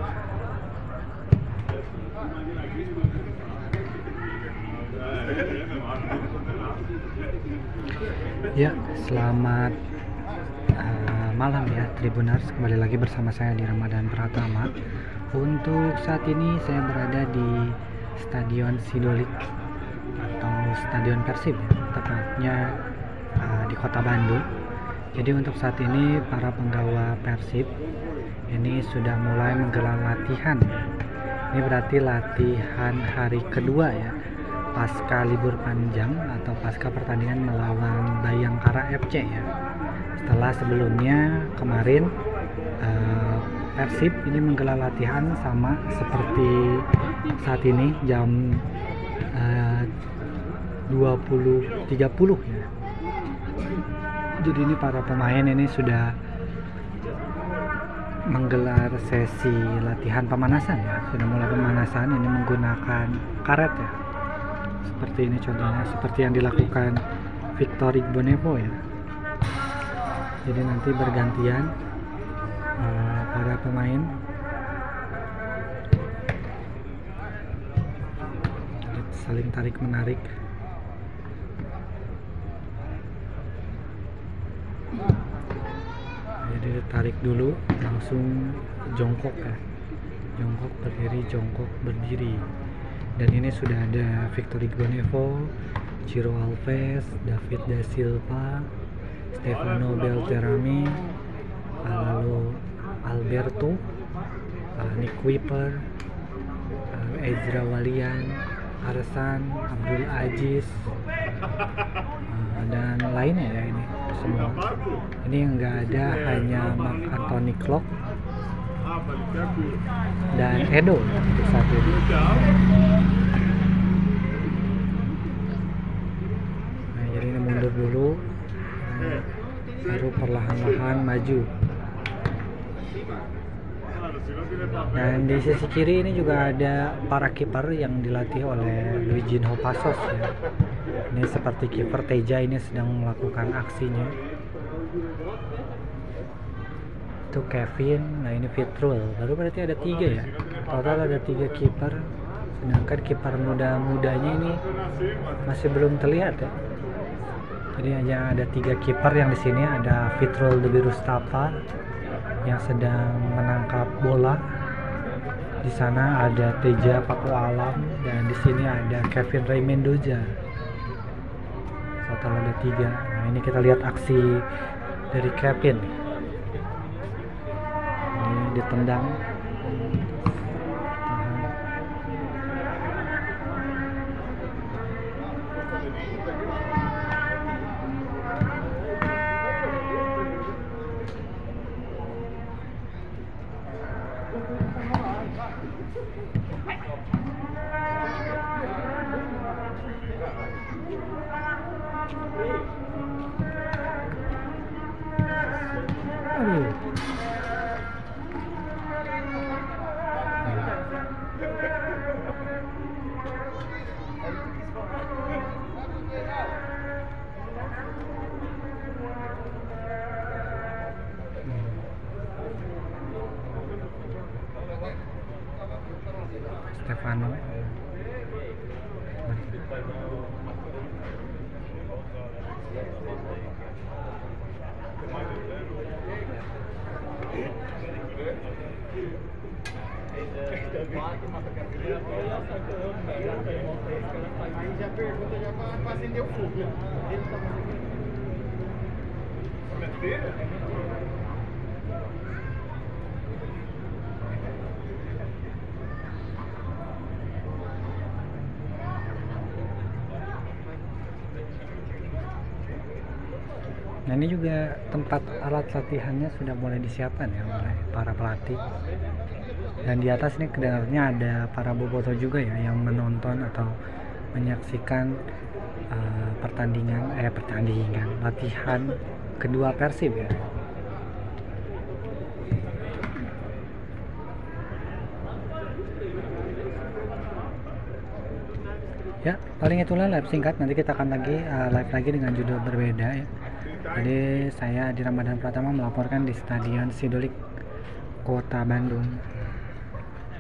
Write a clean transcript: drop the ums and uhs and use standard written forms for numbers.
Ya, selamat malam ya Tribuners, kembali lagi bersama saya di Ramadan Pratama. Untuk saat ini saya berada di Stadion Sidolik atau Stadion Persib ya, tepatnya di Kota Bandung. Jadi untuk saat ini para penggawa Persib ini sudah mulai menggelar latihan. Ini berarti latihan hari kedua ya, pasca libur panjang atau pasca pertandingan melawan Bayangkara FC ya. Setelah sebelumnya kemarin Persib ini menggelar latihan sama seperti saat ini jam 20.30 ya. Jadi ini para pemain ini sudah menggelar sesi latihan pemanasan ya, sudah mulai pemanasan ini menggunakan karet ya. Seperti ini contohnya, seperti yang dilakukan Victor Igbonevo ya. Jadi nanti bergantian para pemain saling tarik menarik. Jadi ditarik dulu, langsung jongkok ya, jongkok berdiri, jongkok berdiri. Dan ini sudah ada Victor Igbonevo, Ciro Alves, David Da Silva, Stefano Beltrami, lalu Alberto, Nick Kuiper, Ezra Walian, Arsan, Abdul Aziz, dan lainnya ya, ini semua. Ini yang nggak ada hanya Mark Anthony Klok dan Edo untuk saat ini. Nah, jadi ini mundur dulu, baru perlahan-lahan maju. Dan di sisi kiri ini juga ada para kiper yang dilatih oleh Luizinho Passos ya. Ini seperti kiper Teja ini sedang melakukan aksinya. Itu Kevin, nah ini Fitrul, baru berarti ada 3 ya. Total ada 3 kiper, sedangkan kiper muda-mudanya ini masih belum terlihat ya. Jadi hanya ada 3 kiper yang di sini. Ada Fitrul Debirustafa yang sedang menangkap bola. Di sana ada Teja Paku Alam, dan di sini ada Kevin Ray Mendoza. Total ada 3. Nah, ini kita lihat aksi dari Kevin. Ini ditendang. Stefano Nah, ini juga tempat alat latihannya sudah mulai disiapkan ya oleh para pelatih. Dan di atas ini kedengarannya ada para bobotoh juga ya yang menonton atau menyaksikan pertandingan latihan kedua Persib ya. Ya, paling itulah live singkat. Nanti kita akan live lagi dengan judul berbeda ya. Jadi saya di Ramadan Pratama melaporkan di Stadion Sidolik Kota Bandung.